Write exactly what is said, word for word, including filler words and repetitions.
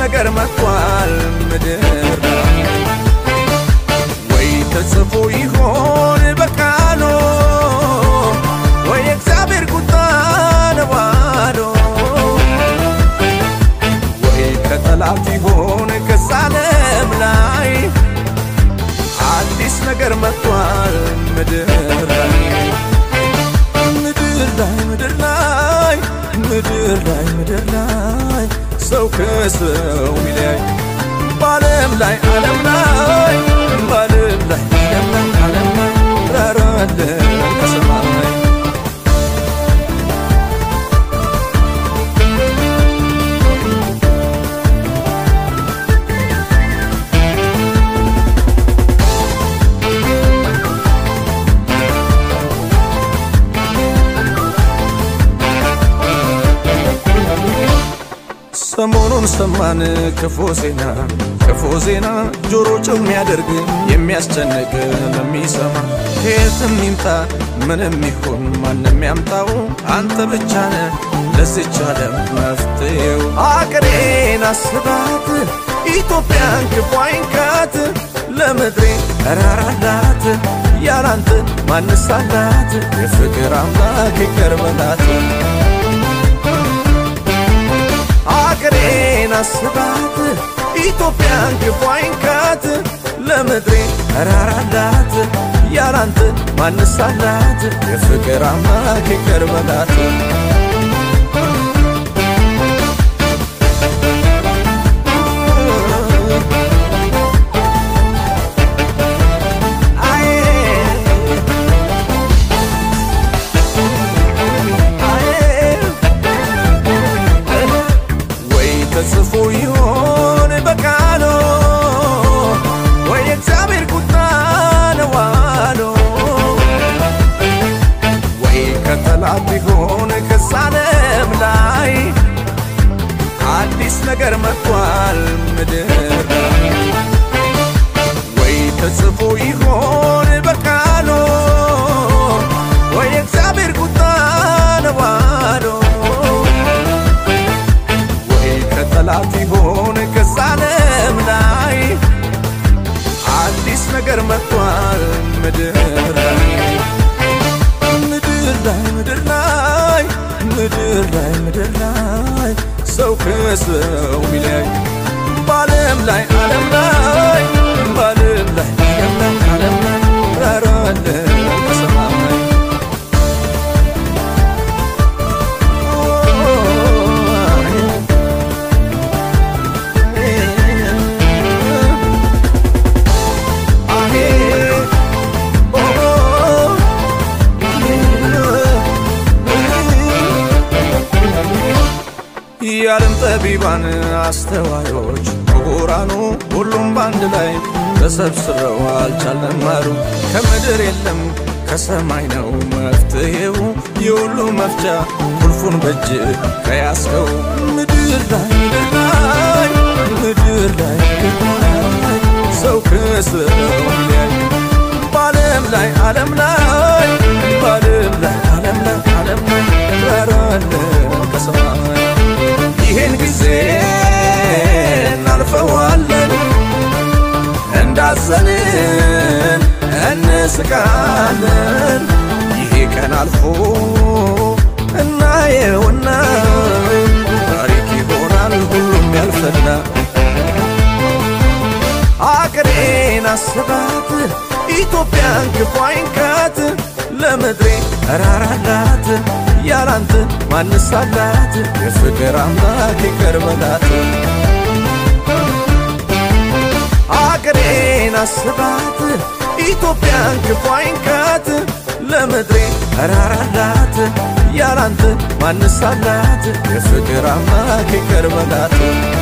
ነገር መጥቷል ምድር ወይ ተጽፎ ይሆን በቃሉ ወይ እግዚአብሔር ቁጣ ነው ባዶ ወይ ከጠላት ይሆን ከዓለም ላይ አዲስ ነገር መጥቷል ምድር ላይ ምድር ላይ ምድር ላይ ምድር ላይ ምድር ላይ ሰው ከሰው ሚለይ ባለም ላይ ዓለም ላይ ባለም ላይ ዓለም ላይ ዓለም ላይ ራራለ ከሰማይ ሰሞኑን ሰማን ክፉ ዜና ክፉ ዜና ጆሮ ጭው የሚያደርግ የሚያስጨንቅ ለሚሰማ ከየትም ይምጣ ምንም ይሁን ማንም ያምጣው አንተ ብቻ ነህ ለዚች ዓለም መፍትሄው አገሬን አስባት ኢትዮጵያን ክፉ አይንካት ለምድሬ ራራላት ያላንተ ማንስ አላት የፍቅር አምላክ ይቅር በላት አገሬን አስባት ኢትዮጵያን ክፉ አይንካት ለምድሬ ራራላት ያላንተ ማንስ አላት የፍቅር አምላክ ይቅር በላት ተጽፎ ይሆን በቃሉ ወይ እግዚአብሔር ቁጣ ነው ባዶ ወይ ከጠላት ይሆን ከዓለም ላይ አዲስ ነገር መጥቷል ምድር ወይ ተጽፎ ይሆን በቃሉ ወይ እግዚአብሔር ቁጣ ነው ባዶ ከጠላት ይሆን ከዓለም ላይ አዲስ ነገር መጥቷል ምድር ላይ ምድር ላይ ምድር ላይ ምድር ላይ ምድር ላይ ሰው ከሰው ሚለይ ባለም ላይ ዓለም ላይ ባለም ላይ ዓለም ላይ ዓለም ላይ ራራለ ከሰማይ ያለም ጠቢባን አስተዋዮች ምሁራኑ ሁሉም ባንድ ላይ ተሰብስበው አልቻለም አሉ ከምድር የለም ከሰማይ ነው መፍትሄው የሁሉ መፍቻ ቁልፉን በእጅ ከያዝከው ምድር ላይ ምድር ላይ ምድር ላይ ሰው ከሰው ሚለይ ባለም ላይ ዓለም ላይ ባለም ላይ ዓለም ላይ ዓለም ላይ ራራለ ከሰማይ ይሄን ጊዜ እናልፈዋለን እንዳዘንን እንስቃለን ይሄ ቀን አልፎ እናየውና ታሪክ ይሆናል ሁሉም ያልፈና አገሬን አስባት ኢትዮጵያን ክፉ አይንካት ለምድሬ ራራላት ያላንተ ማንስ አላት የፍቅር አምላክ ይቅር በላት አገሬን አስባት ኢትዮጵያን ክፉ አይንካት ለምድሬ ራራላት ያላንተ ማንስ አላት የፍቅር አምላክ ይቅር በላት